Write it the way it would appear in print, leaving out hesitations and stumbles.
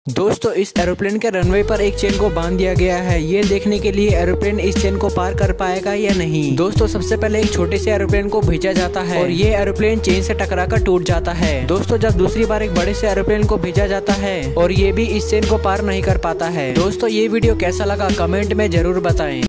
दोस्तों इस एरोप्लेन के रनवे पर एक चेन को बांध दिया गया है, ये देखने के लिए एरोप्लेन इस चेन को पार कर पाएगा या नहीं। दोस्तों सबसे पहले एक छोटे से एरोप्लेन को भेजा जाता है और ये एरोप्लेन चेन से टकराकर टूट जाता है। दोस्तों जब दूसरी बार एक बड़े से एरोप्लेन को भेजा जाता है और ये भी इस चेन को पार नहीं कर पाता है। दोस्तों ये वीडियो कैसा लगा कमेंट में जरूर बताएं।